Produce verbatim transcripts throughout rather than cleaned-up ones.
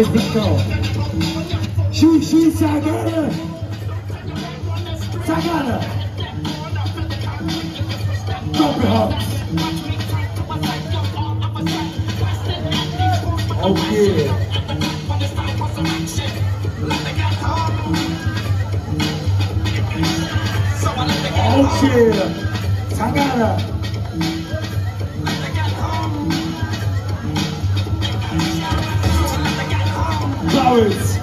Mais então. Xuxi Sagana. Sagana. Top House. Ok. Ok. Sagana. Flowers.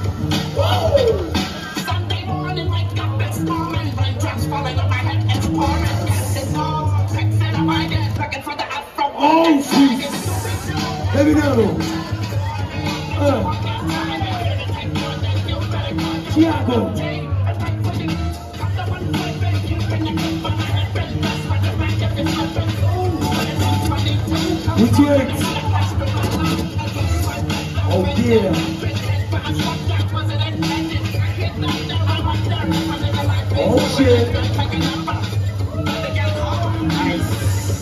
Sunday morning, wake up, it's storming. Raindrops falling on my head, it's pouring. It's all tricks in my head, looking for the afro. Oh, jeez. Let me know. Uh. Tiago. Which works? Oh, yeah. Oh shit. Nice.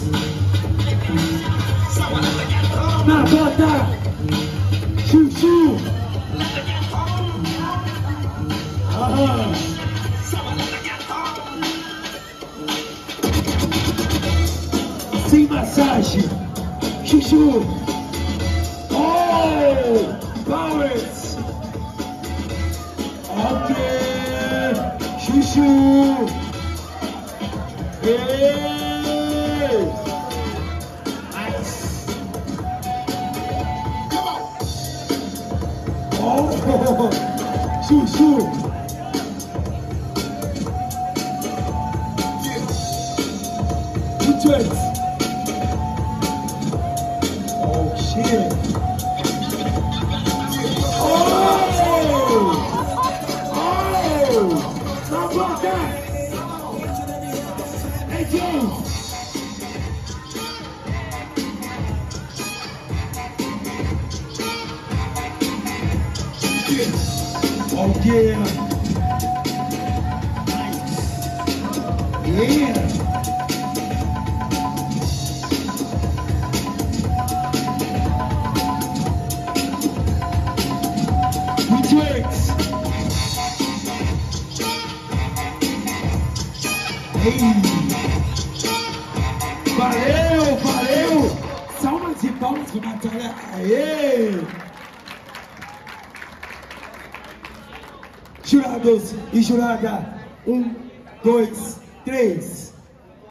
Na bota. Chuchu. Aham. Sem massagem. Chuchu. Oh, powers. Okay. Chuchu. Hey. Nice. Oh, Chuchu. Good. Oh shit. Oh! Oh! How about that? Hey, Joe! Oh, yeah. Yeah. Twix. Ei. Valeu, valeu! Salvas de palmas para a Natália. Aê! Jurados e jurada, um, dois, três.